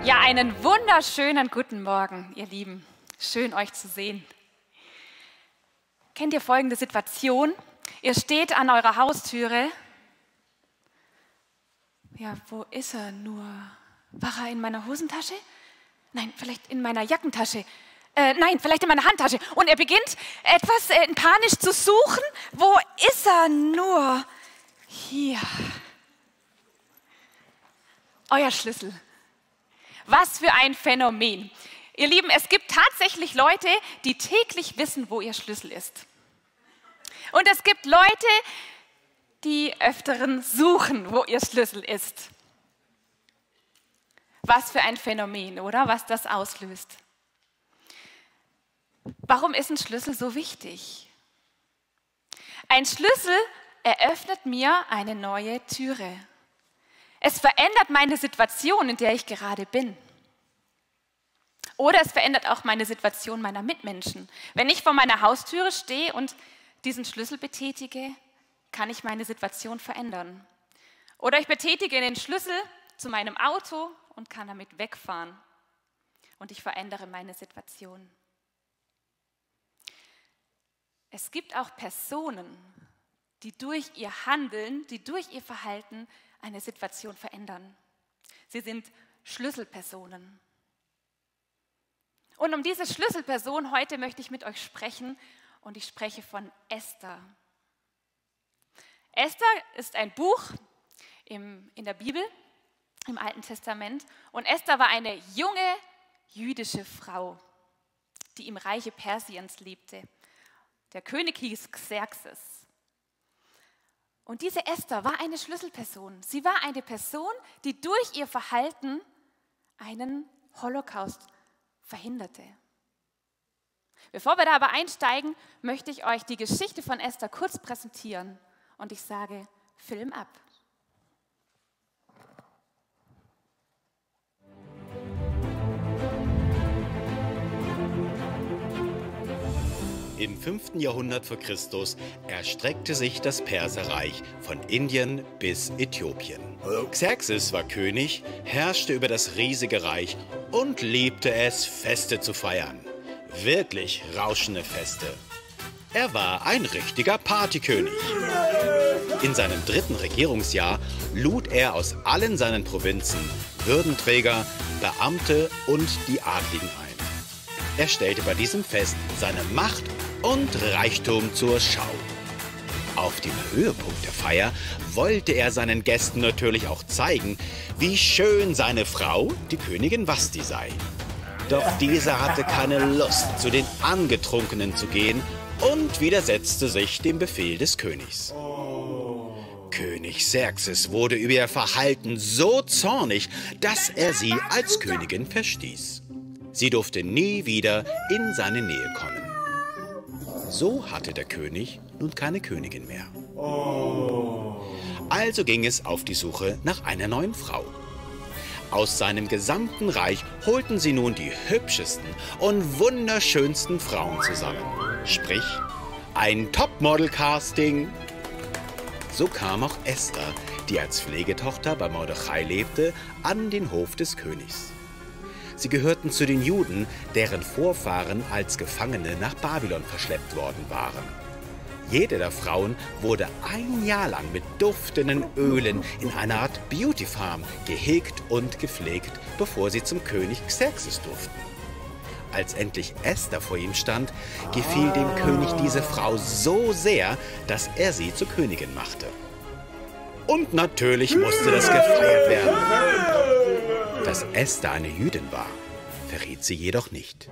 Ja, einen wunderschönen guten Morgen, ihr Lieben. Schön, euch zu sehen. Kennt ihr folgende Situation? Ihr steht an eurer Haustüre. Ja, wo ist er nur? War er in meiner Hosentasche? Nein, vielleicht in meiner Jackentasche. Nein, vielleicht in meiner Handtasche. Und er beginnt etwas panisch zu suchen. Wo ist er nur? Hier. Euer Schlüssel. Was für ein Phänomen. Ihr Lieben, es gibt tatsächlich Leute, die täglich wissen, wo ihr Schlüssel ist. Und es gibt Leute, die öfteren suchen, wo ihr Schlüssel ist. Was für ein Phänomen, oder? Was das auslöst. Warum ist ein Schlüssel so wichtig? Ein Schlüssel eröffnet mir eine neue Türe. Es verändert meine Situation, in der ich gerade bin. Oder es verändert auch meine Situation meiner Mitmenschen. Wenn ich vor meiner Haustüre stehe und diesen Schlüssel betätige, kann ich meine Situation verändern. Oder ich betätige den Schlüssel zu meinem Auto und kann damit wegfahren. Und ich verändere meine Situation. Es gibt auch Personen, die durch ihr Handeln, die durch ihr Verhalten eine Situation verändern. Sie sind Schlüsselpersonen. Und um diese Schlüsselperson heute möchte ich mit euch sprechen und ich spreche von Esther. Esther ist ein Buch in der Bibel, im Alten Testament. Und Esther war eine junge jüdische Frau, die im Reiche Persiens lebte. Der König hieß Xerxes. Und diese Esther war eine Schlüsselperson. Sie war eine Person, die durch ihr Verhalten einen Holocaust verhinderte. Bevor wir da aber einsteigen, möchte ich euch die Geschichte von Esther kurz präsentieren. Und ich sage, Film ab. Im 5. Jahrhundert vor Christus erstreckte sich das Perserreich von Indien bis Äthiopien. Xerxes war König, herrschte über das riesige Reich und liebte es, Feste zu feiern. Wirklich rauschende Feste. Er war ein richtiger Partykönig. In seinem 3. Regierungsjahr lud er aus allen seinen Provinzen Würdenträger, Beamte und die Adligen ein. Er stellte bei diesem Fest seine Macht und Reichtum zur Schau. Auf dem Höhepunkt der Feier wollte er seinen Gästen natürlich auch zeigen, wie schön seine Frau, die Königin Vashti, sei. Doch diese hatte keine Lust, zu den Angetrunkenen zu gehen und widersetzte sich dem Befehl des Königs. König Xerxes wurde über ihr Verhalten so zornig, dass er sie als Königin verstieß. Sie durfte nie wieder in seine Nähe kommen. So hatte der König nun keine Königin mehr. Also ging es auf die Suche nach einer neuen Frau. Aus seinem gesamten Reich holten sie nun die hübschesten und wunderschönsten Frauen zusammen. Sprich, ein Topmodel-Casting. So kam auch Esther, die als Pflegetochter bei Mordechai lebte, an den Hof des Königs. Sie gehörten zu den Juden, deren Vorfahren als Gefangene nach Babylon verschleppt worden waren. Jede der Frauen wurde ein Jahr lang mit duftenden Ölen in einer Art Beauty-Farm gehegt und gepflegt, bevor sie zum König Xerxes durften. Als endlich Esther vor ihm stand, gefiel dem König diese Frau so sehr, dass er sie zur Königin machte. Und natürlich musste das gefeiert werden. Dass Esther eine Jüdin war, verriet sie jedoch nicht.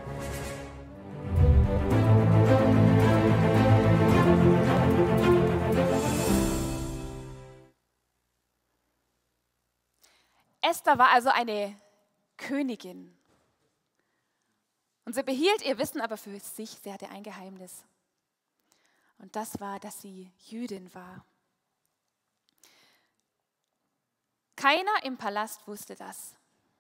Esther war also eine Königin. Und sie behielt ihr Wissen aber für sich. Sie hatte ein Geheimnis. Und das war, dass sie Jüdin war. Keiner im Palast wusste das.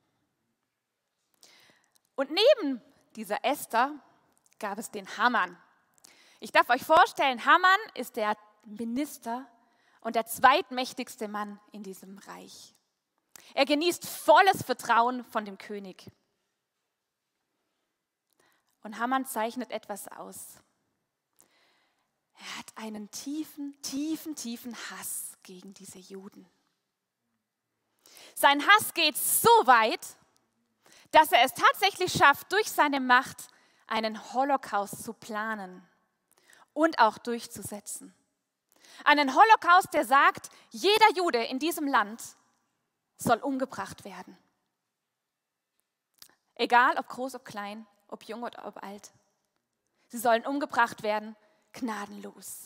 Und neben dieser Esther gab es den Haman. Ich darf euch vorstellen, Haman ist der Minister und der zweitmächtigste Mann in diesem Reich. Er genießt volles Vertrauen von dem König. Und Haman zeichnet etwas aus. Er hat einen tiefen, tiefen, tiefen Hass gegen diese Juden. Sein Hass geht so weit, dass er es tatsächlich schafft, durch seine Macht einen Holocaust zu planen und auch durchzusetzen. Einen Holocaust, der sagt, jeder Jude in diesem Land soll umgebracht werden. Egal, ob groß, ob klein, ob jung oder ob alt. Sie sollen umgebracht werden, gnadenlos.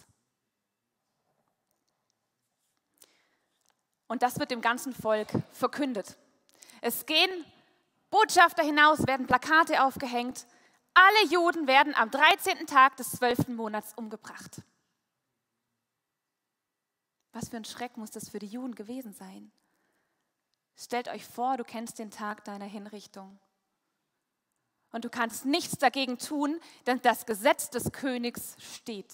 Und das wird dem ganzen Volk verkündet. Es gehen Botschafter hinaus, werden Plakate aufgehängt. Alle Juden werden am 13. Tag des 12. Monats umgebracht. Was für ein Schreck muss das für die Juden gewesen sein? Stellt euch vor, du kennst den Tag deiner Hinrichtung. Und du kannst nichts dagegen tun, denn das Gesetz des Königs steht.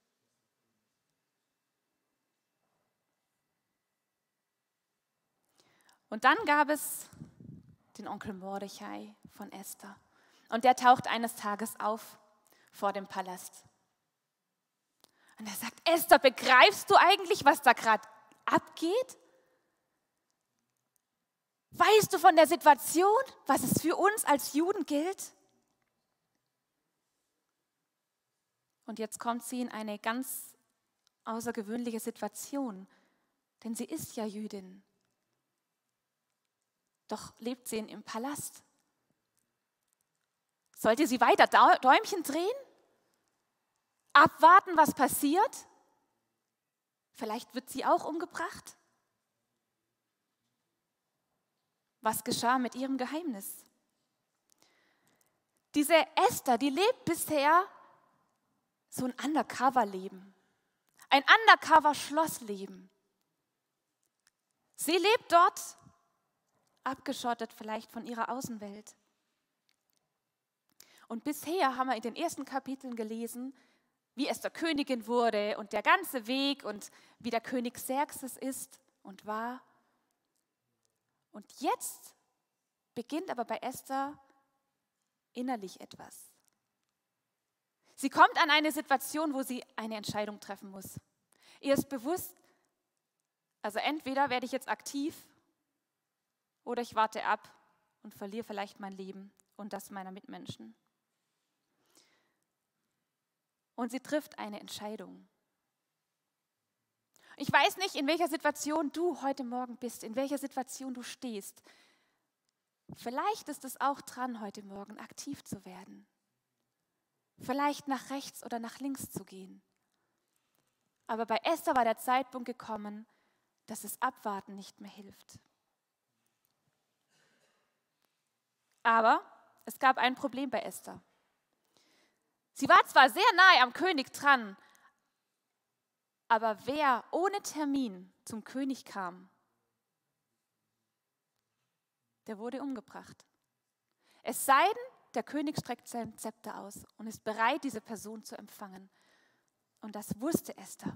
Und dann gab es den Onkel Mordechai von Esther. Und der taucht eines Tages auf vor dem Palast. Und er sagt, Esther, begreifst du eigentlich, was da gerade abgeht? Weißt du von der Situation, was es für uns als Juden gilt? Und jetzt kommt sie in eine ganz außergewöhnliche Situation, denn sie ist ja Jüdin. Doch lebt sie im Palast. Sollte sie weiter Däumchen drehen? Abwarten, was passiert? Vielleicht wird sie auch umgebracht? Was geschah mit ihrem Geheimnis? Diese Esther, die lebt bisher so ein Undercover-Leben. Ein Undercover-Schlossleben. Sie lebt dort, abgeschottet vielleicht von ihrer Außenwelt. Und bisher haben wir in den ersten Kapiteln gelesen, wie Esther Königin wurde und der ganze Weg und wie der König Xerxes ist und war. Und jetzt beginnt aber bei Esther innerlich etwas. Sie kommt an eine Situation, wo sie eine Entscheidung treffen muss. Ihr ist bewusst, also entweder werde ich jetzt aktiv oder ich warte ab und verliere vielleicht mein Leben und das meiner Mitmenschen. Und sie trifft eine Entscheidung. Ich weiß nicht, in welcher Situation du heute Morgen bist, in welcher Situation du stehst. Vielleicht ist es auch dran, heute Morgen aktiv zu werden. Vielleicht nach rechts oder nach links zu gehen. Aber bei Esther war der Zeitpunkt gekommen, dass das Abwarten nicht mehr hilft. Aber es gab ein Problem bei Esther. Sie war zwar sehr nahe am König dran, aber wer ohne Termin zum König kam, der wurde umgebracht. Es sei denn, der König streckt sein Zepter aus und ist bereit, diese Person zu empfangen. Und das wusste Esther.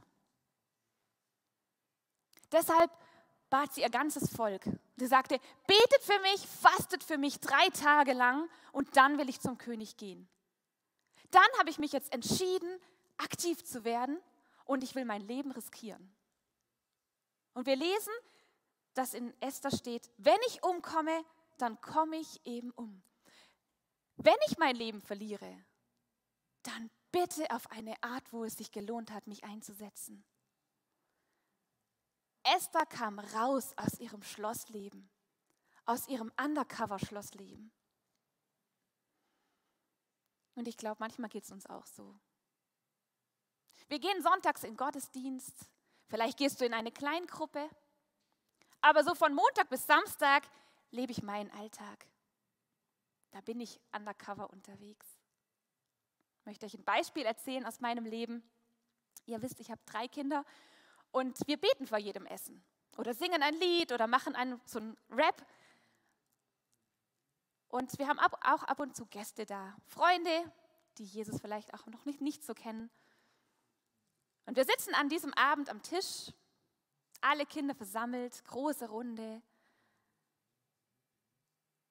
Deshalb bat sie ihr ganzes Volk. Sie sagte, betet für mich, fastet für mich 3 Tage lang und dann will ich zum König gehen. Dann habe ich mich jetzt entschieden, aktiv zu werden und ich will mein Leben riskieren. Und wir lesen, dass in Esther steht, wenn ich umkomme, dann komme ich eben um. Wenn ich mein Leben verliere, dann bitte auf eine Art, wo es sich gelohnt hat, mich einzusetzen. Esther kam raus aus ihrem Schlossleben, aus ihrem Undercover-Schlossleben. Und ich glaube, manchmal geht es uns auch so. Wir gehen sonntags in Gottesdienst, vielleicht gehst du in eine Kleingruppe, aber so von Montag bis Samstag lebe ich meinen Alltag. Da bin ich undercover unterwegs. Ich möchte euch ein Beispiel erzählen aus meinem Leben. Ihr wisst, ich habe 3 Kinder und wir beten vor jedem Essen oder singen ein Lied oder machen so einen Rap. Und wir haben auch ab und zu Gäste da, Freunde, die Jesus vielleicht auch noch nicht so kennen. Und wir sitzen an diesem Abend am Tisch, alle Kinder versammelt, große Runde.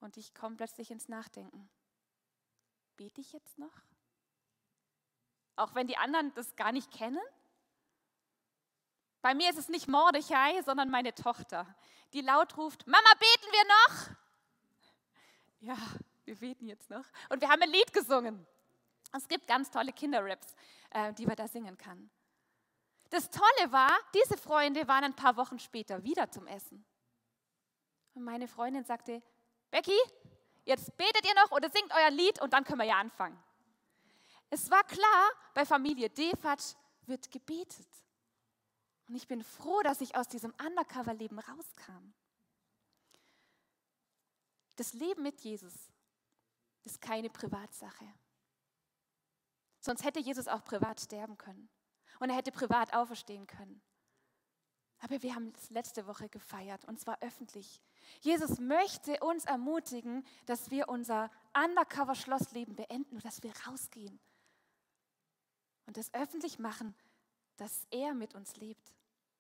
Und ich komme plötzlich ins Nachdenken. Bete ich jetzt noch? Auch wenn die anderen das gar nicht kennen? Bei mir ist es nicht Mordechai, sondern meine Tochter, die laut ruft, Mama, beten wir noch? Ja, wir beten jetzt noch. Und wir haben ein Lied gesungen. Es gibt ganz tolle Kinderraps, die man da singen kann. Das Tolle war, diese Freunde waren ein paar Wochen später wieder zum Essen. Und meine Freundin sagte, Becky, jetzt betet ihr noch oder singt euer Lied und dann können wir ja anfangen. Es war klar, bei Familie Defatsch wird gebetet. Und ich bin froh, dass ich aus diesem Undercover-Leben rauskam. Das Leben mit Jesus ist keine Privatsache. Sonst hätte Jesus auch privat sterben können. Und er hätte privat auferstehen können. Aber wir haben es letzte Woche gefeiert, und zwar öffentlich. Jesus möchte uns ermutigen, dass wir unser Undercover-Schlossleben beenden und dass wir rausgehen. Und das öffentlich machen, dass er mit uns lebt.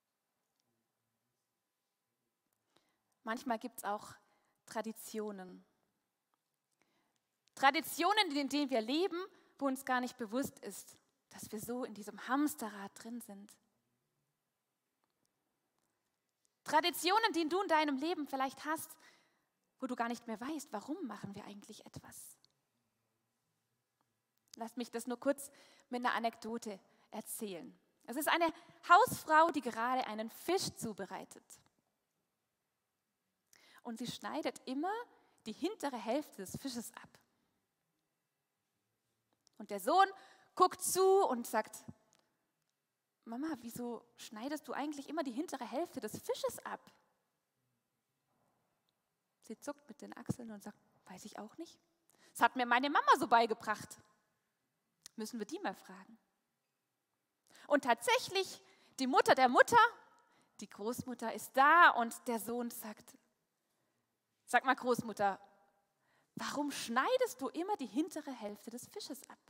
Manchmal gibt es auch Traditionen. Traditionen, in denen wir leben, wo uns gar nicht bewusst ist, dass wir so in diesem Hamsterrad drin sind. Traditionen, die du in deinem Leben vielleicht hast, wo du gar nicht mehr weißt, warum machen wir eigentlich etwas. Lass mich das nur kurz mit einer Anekdote erzählen. Es ist eine Hausfrau, die gerade einen Fisch zubereitet. Und sie schneidet immer die hintere Hälfte des Fisches ab. Und der Sohn guckt zu und sagt, Mama, wieso schneidest du eigentlich immer die hintere Hälfte des Fisches ab? Sie zuckt mit den Achseln und sagt, weiß ich auch nicht. Das hat mir meine Mama so beigebracht. Müssen wir die mal fragen. Und tatsächlich, die Mutter der Mutter, die Großmutter ist da und der Sohn sagt, sag mal Großmutter, warum schneidest du immer die hintere Hälfte des Fisches ab?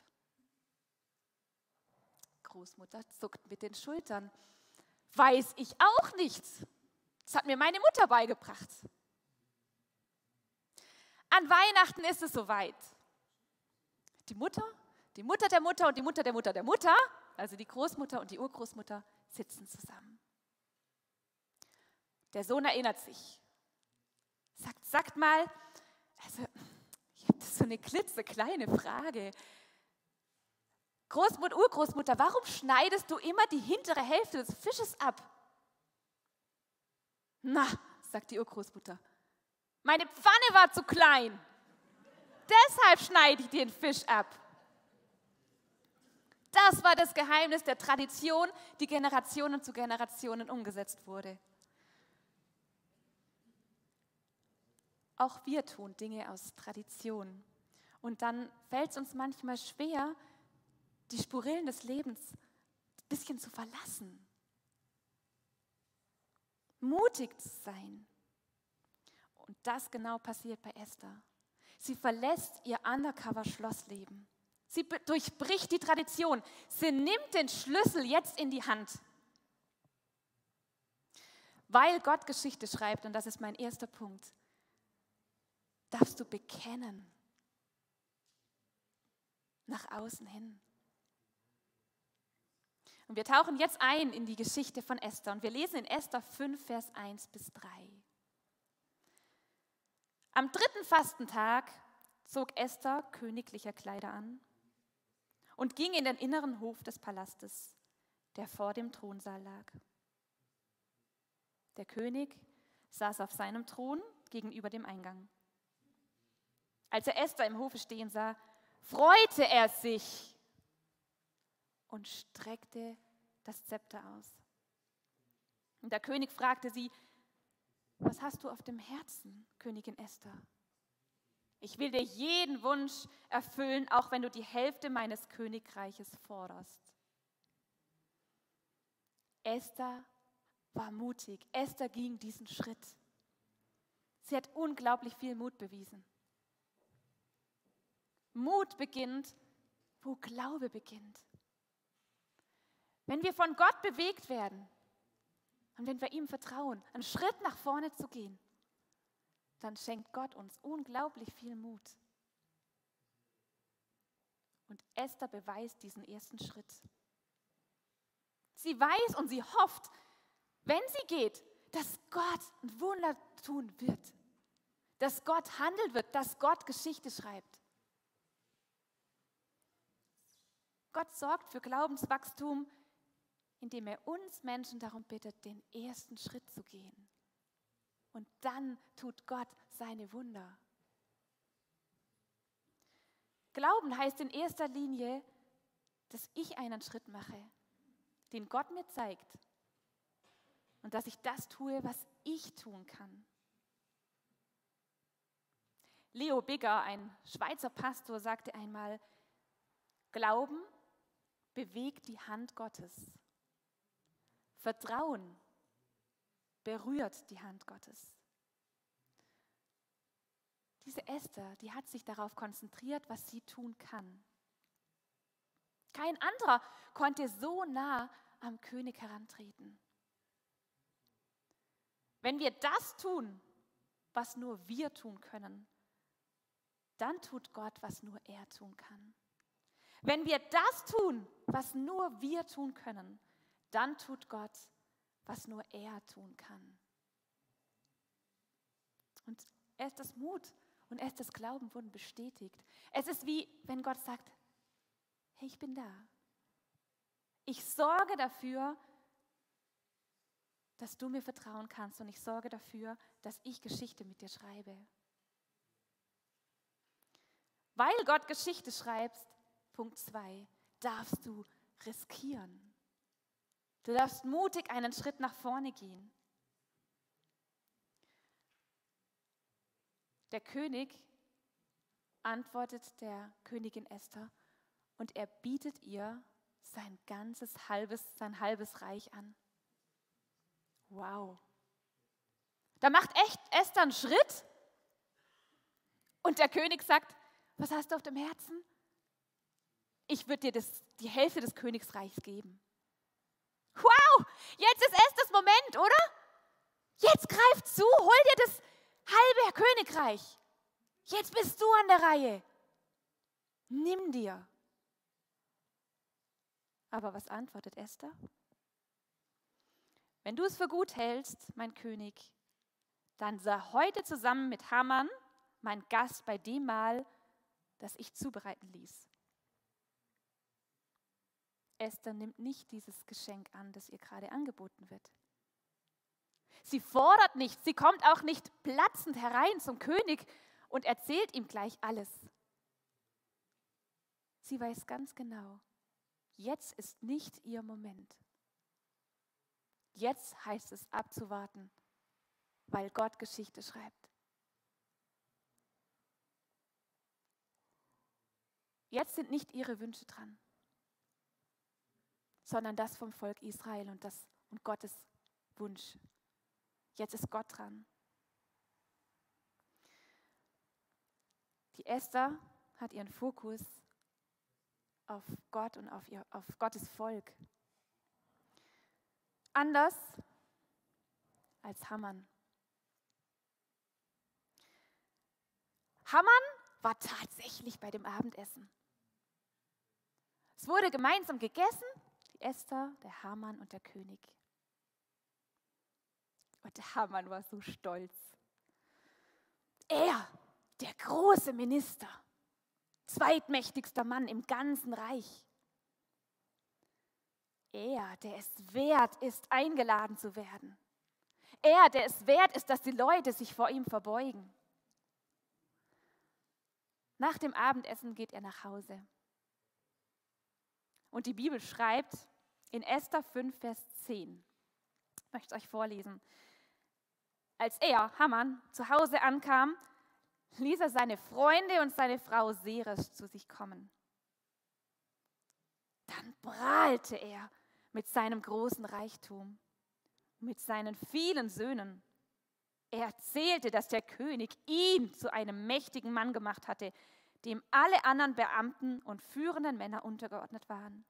Großmutter zuckt mit den Schultern. Weiß ich auch nicht. Das hat mir meine Mutter beigebracht. An Weihnachten ist es soweit. Die Mutter der Mutter und die Mutter der Mutter der Mutter, also die Großmutter und die Urgroßmutter, sitzen zusammen. Der Sohn erinnert sich. Sagt mal, also ich habe so eine klitzekleine Frage. Großmutter, Urgroßmutter, warum schneidest du immer die hintere Hälfte des Fisches ab? Na, sagt die Urgroßmutter, meine Pfanne war zu klein. Deshalb schneide ich den Fisch ab. Das war das Geheimnis der Tradition, die Generationen zu Generationen umgesetzt wurde. Auch wir tun Dinge aus Tradition. Und dann fällt es uns manchmal schwer, die Spurillen des Lebens ein bisschen zu verlassen. Mutig zu sein. Und das genau passiert bei Esther. Sie verlässt ihr Undercover-Schlossleben. Sie durchbricht die Tradition. Sie nimmt den Schlüssel jetzt in die Hand. Weil Gott Geschichte schreibt, und das ist mein erster Punkt, darfst du bekennen. Nach außen hin. Und wir tauchen jetzt ein in die Geschichte von Esther. Und wir lesen in Esther 5, Vers 1 bis 3. Am 3. Fastentag zog Esther königliche Kleider an und ging in den inneren Hof des Palastes, der vor dem Thronsaal lag. Der König saß auf seinem Thron gegenüber dem Eingang. Als er Esther im Hofe stehen sah, freute er sich und streckte das Zepter aus. Und der König fragte sie, was hast du auf dem Herzen, Königin Esther? Ich will dir jeden Wunsch erfüllen, auch wenn du die Hälfte meines Königreiches forderst. Esther war mutig. Esther ging diesen Schritt. Sie hat unglaublich viel Mut bewiesen. Mut beginnt, wo Glaube beginnt. Wenn wir von Gott bewegt werden und wenn wir ihm vertrauen, einen Schritt nach vorne zu gehen, dann schenkt Gott uns unglaublich viel Mut. Und Esther beweist diesen ersten Schritt. Sie weiß und sie hofft, wenn sie geht, dass Gott ein Wunder tun wird, dass Gott handelt wird, dass Gott Geschichte schreibt. Gott sorgt für Glaubenswachstum, indem er uns Menschen darum bittet, den ersten Schritt zu gehen. Und dann tut Gott seine Wunder. Glauben heißt in erster Linie, dass ich einen Schritt mache, den Gott mir zeigt. Und dass ich das tue, was ich tun kann. Leo Bigger, ein Schweizer Pastor, sagte einmal, Glauben bewegt die Hand Gottes. Vertrauen berührt die Hand Gottes. Diese Esther, die hat sich darauf konzentriert, was sie tun kann. Kein anderer konnte so nah am König herantreten. Wenn wir das tun, was nur wir tun können, dann tut Gott, was nur er tun kann. Wenn wir das tun, was nur wir tun können, dann tut Gott, was nur er tun kann. Und Esthers Mut und Esthers Glauben wurden bestätigt. Es ist wie, wenn Gott sagt, hey, ich bin da. Ich sorge dafür, dass du mir vertrauen kannst und ich sorge dafür, dass ich Geschichte mit dir schreibe. Weil Gott Geschichte schreibt, Punkt 2, darfst du riskieren. Du darfst mutig einen Schritt nach vorne gehen. Der König antwortet der Königin Esther und er bietet ihr sein halbes Reich an. Wow. Da macht echt Esther einen Schritt und der König sagt, was hast du auf dem Herzen? Ich würde dir die Hälfte des Königsreichs geben. Wow, jetzt ist Esthers Moment, oder? Jetzt greif zu, hol dir das halbe Königreich. Jetzt bist du an der Reihe. Nimm dir. Aber was antwortet Esther? Wenn du es für gut hältst, mein König, dann sei heute zusammen mit Haman, mein Gast, bei dem Mahl, das ich zubereiten ließ. Esther nimmt nicht dieses Geschenk an, das ihr gerade angeboten wird. Sie fordert nicht, sie kommt auch nicht platzend herein zum König und erzählt ihm gleich alles. Sie weiß ganz genau, jetzt ist nicht ihr Moment. Jetzt heißt es abzuwarten, weil Gott Geschichte schreibt. Jetzt sind nicht ihre Wünsche dran, sondern das vom Volk Israel und Gottes Wunsch. Jetzt ist Gott dran. Die Esther hat ihren Fokus auf Gott und auf Gottes Volk. Anders als Haman. Haman war tatsächlich bei dem Abendessen. Es wurde gemeinsam gegessen, die Esther, der Haman und der König. Und der Haman war so stolz. Er, der große Minister, zweitmächtigster Mann im ganzen Reich. Er, der es wert ist, eingeladen zu werden. Er, der es wert ist, dass die Leute sich vor ihm verbeugen. Nach dem Abendessen geht er nach Hause. Und die Bibel schreibt in Esther 5, Vers 10. Ich möchte es euch vorlesen. Als er, Haman, zu Hause ankam, ließ er seine Freunde und seine Frau Zeresh zu sich kommen. Dann prahlte er mit seinem großen Reichtum, mit seinen vielen Söhnen. Er erzählte, dass der König ihn zu einem mächtigen Mann gemacht hatte, dem alle anderen Beamten und führenden Männer untergeordnet waren.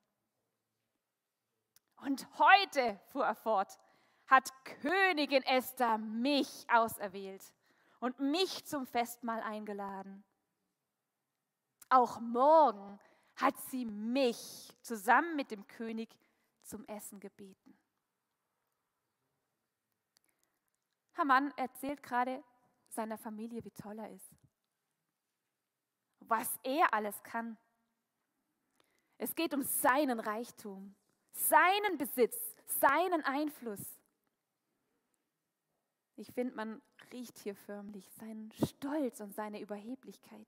Und heute, fuhr er fort, hat Königin Esther mich auserwählt und mich zum Festmahl eingeladen. Auch morgen hat sie mich zusammen mit dem König zum Essen gebeten. Haman erzählt gerade seiner Familie, wie toll er ist, was er alles kann. Es geht um seinen Reichtum, seinen Besitz, seinen Einfluss. Ich finde, man riecht hier förmlich seinen Stolz und seine Überheblichkeit.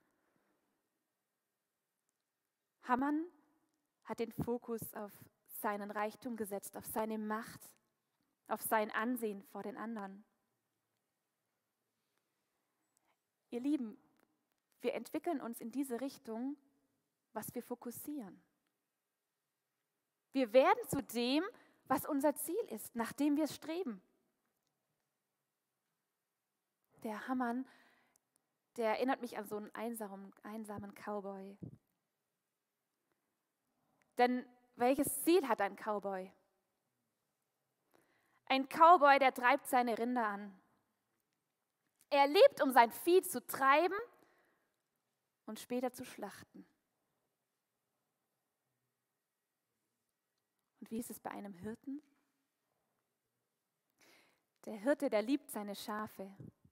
Haman hat den Fokus auf seinen Reichtum gesetzt, auf seine Macht, auf sein Ansehen vor den anderen. Ihr Lieben, wir entwickeln uns in diese Richtung, was wir fokussieren. Wir werden zu dem, was unser Ziel ist, nach dem wir streben. Der Haman, der erinnert mich an so einen einsamen Cowboy. Denn welches Ziel hat ein Cowboy? Ein Cowboy, der treibt seine Rinder an. Er lebt, um sein Vieh zu treiben und später zu schlachten. Und wie ist es bei einem Hirten? Der Hirte, der liebt seine Schafe.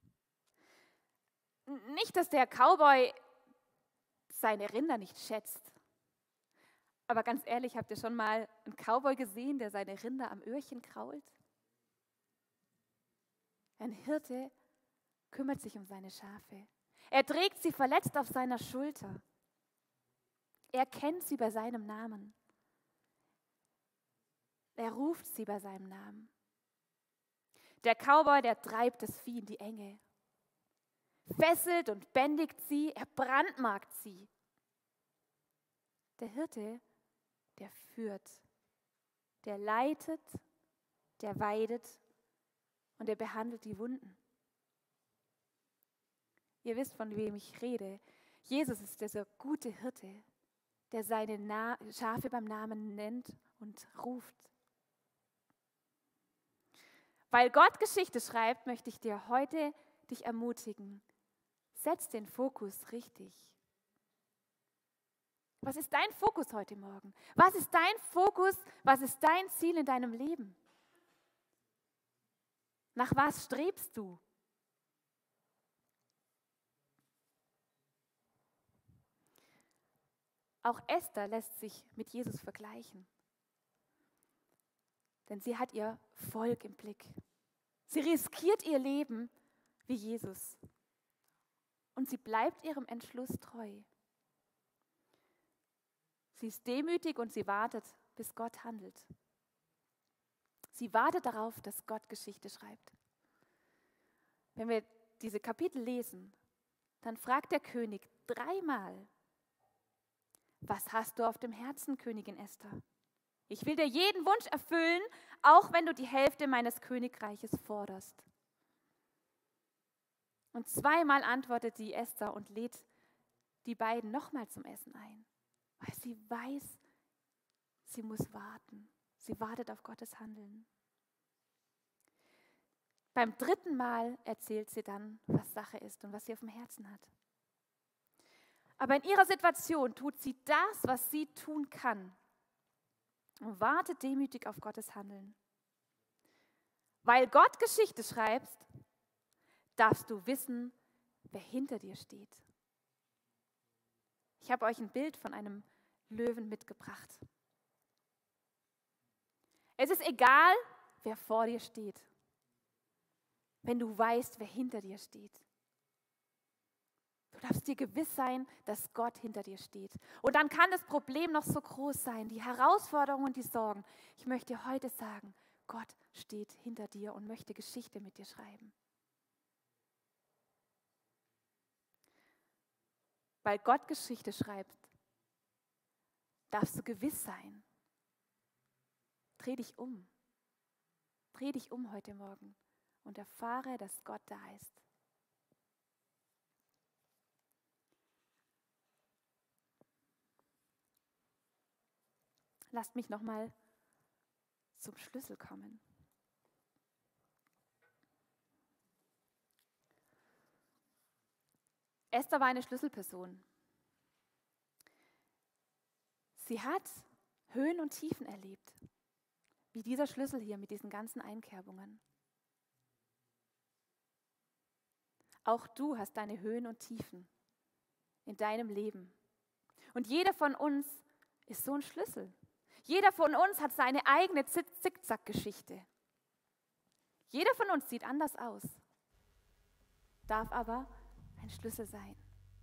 Nicht, dass der Cowboy seine Rinder nicht schätzt. Aber ganz ehrlich, habt ihr schon mal einen Cowboy gesehen, der seine Rinder am Öhrchen krault? Ein Hirte kümmert sich um seine Schafe. Er trägt sie verletzt auf seiner Schulter. Er kennt sie bei seinem Namen. Er ruft sie bei seinem Namen. Der Cowboy, der treibt das Vieh in die Enge, fesselt und bändigt sie, er brandmarkt sie. Der Hirte, der führt, der leitet, der weidet und er behandelt die Wunden. Ihr wisst, von wem ich rede. Jesus ist dieser gute Hirte, der seine Schafe beim Namen nennt und ruft. Weil Gott Geschichte schreibt, möchte ich dir heute dich ermutigen. Setz den Fokus richtig. Was ist dein Fokus heute Morgen? Was ist dein Fokus? Was ist dein Ziel in deinem Leben? Nach was strebst du? Auch Esther lässt sich mit Jesus vergleichen. Denn sie hat ihr Volk im Blick. Sie riskiert ihr Leben wie Jesus. Und sie bleibt ihrem Entschluss treu. Sie ist demütig und sie wartet, bis Gott handelt. Sie wartet darauf, dass Gott Geschichte schreibt. Wenn wir diese Kapitel lesen, dann fragt der König 3-mal: Was hast du auf dem Herzen, Königin Esther? Ich will dir jeden Wunsch erfüllen, auch wenn du die Hälfte meines Königreiches forderst. Und 2-mal antwortet die Esther und lädt die beiden nochmal zum Essen ein, weil sie weiß, sie muss warten. Sie wartet auf Gottes Handeln. Beim 3. Mal erzählt sie dann, was Sache ist und was sie auf dem Herzen hat. Aber in ihrer Situation tut sie das, was sie tun kann, und wartet demütig auf Gottes Handeln. Weil Gott Geschichte schreibt, darfst du wissen, wer hinter dir steht. Ich habe euch ein Bild von einem Löwen mitgebracht. Es ist egal, wer vor dir steht, wenn du weißt, wer hinter dir steht. Du darfst dir gewiss sein, dass Gott hinter dir steht. Und dann kann das Problem noch so groß sein, die Herausforderungen und die Sorgen. Ich möchte dir heute sagen, Gott steht hinter dir und möchte Geschichte mit dir schreiben. Weil Gott Geschichte schreibt, darfst du gewiss sein. Dreh dich um. Dreh dich um heute Morgen und erfahre, dass Gott da ist. Lasst mich nochmal zum Schlüssel kommen. Esther war eine Schlüsselperson. Sie hat Höhen und Tiefen erlebt, wie dieser Schlüssel hier mit diesen ganzen Einkerbungen. Auch du hast deine Höhen und Tiefen in deinem Leben. Und jeder von uns ist so ein Schlüssel. Jeder von uns hat seine eigene Zickzack-Geschichte. Jeder von uns sieht anders aus, darf aber ein Schlüssel sein.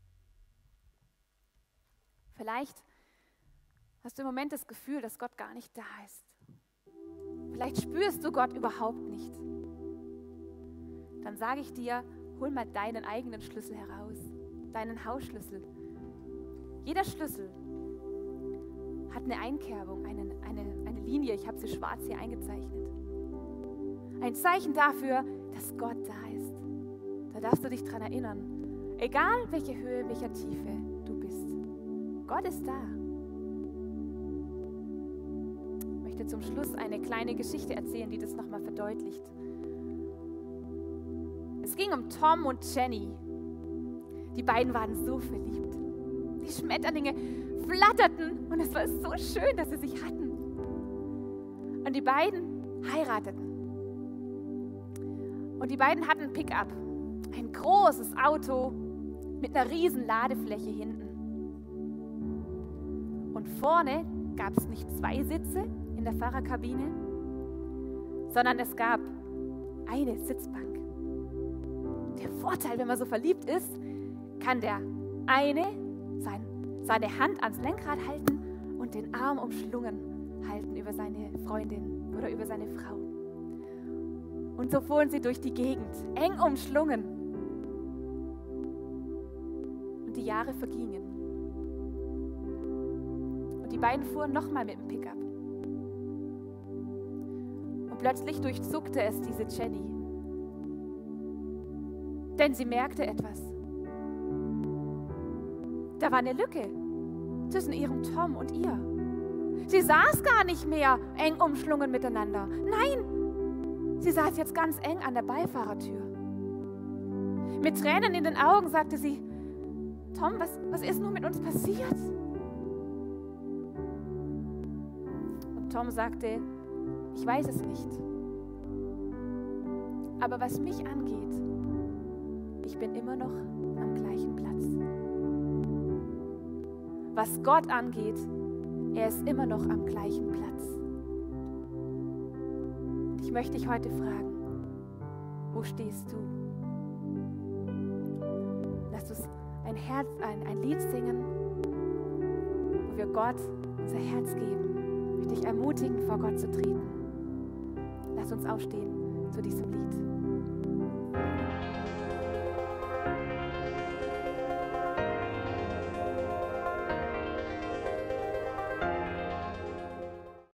Vielleicht hast du im Moment das Gefühl, dass Gott gar nicht da ist. Vielleicht spürst du Gott überhaupt nicht. Dann sage ich dir, hol mal deinen eigenen Schlüssel heraus, deinen Hausschlüssel. Jeder Schlüssel hat eine Einkerbung, eine Linie, ich habe sie schwarz hier eingezeichnet. Ein Zeichen dafür, dass Gott da ist. Da darfst du dich dran erinnern, egal welche Höhe, welcher Tiefe du bist. Gott ist da. Ich möchte zum Schluss eine kleine Geschichte erzählen, die das nochmal verdeutlicht. Es ging um Tom und Jenny. Die beiden waren so verliebt. Die Schmetterlinge flatterten und es war so schön, dass sie sich hatten. Und die beiden heirateten. Und die beiden hatten ein Pickup, ein großes Auto mit einer riesen Ladefläche hinten. Und vorne gab es nicht 2 Sitze in der Fahrerkabine, sondern es gab eine Sitzbank. Der Vorteil, wenn man so verliebt ist, kann der eine seine Hand ans Lenkrad halten und den Arm umschlungen halten über seine Freundin oder über seine Frau. Und so fuhren sie durch die Gegend, eng umschlungen. Und die Jahre vergingen. Und die beiden fuhren nochmal mit dem Pickup. Und plötzlich durchzuckte es diese Jenny. Denn sie merkte etwas. Da war eine Lücke zwischen ihrem Tom und ihr. Sie saß gar nicht mehr eng umschlungen miteinander. Nein, sie saß jetzt ganz eng an der Beifahrertür. Mit Tränen in den Augen sagte sie, Tom, was ist nun mit uns passiert? Und Tom sagte, ich weiß es nicht. Aber was mich angeht, ich bin immer noch am gleichen Platz. Was Gott angeht, er ist immer noch am gleichen Platz. Und ich möchte dich heute fragen, wo stehst du? Lass uns ein Lied singen, wo wir Gott unser Herz geben. Ich möchte dich ermutigen, vor Gott zu treten. Lass uns aufstehen zu diesem Lied.